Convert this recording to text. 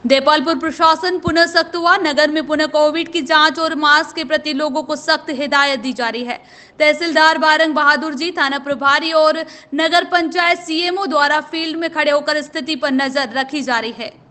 देपालपुर प्रशासन पुनः सख्त हुआ। नगर में पुनः कोविड की जांच और मास्क के प्रति लोगों को सख्त हिदायत दी जा रही है। तहसीलदार बारंग बहादुर जी, थाना प्रभारी और नगर पंचायत सीएमओ द्वारा फील्ड में खड़े होकर स्थिति पर नजर रखी जा रही है।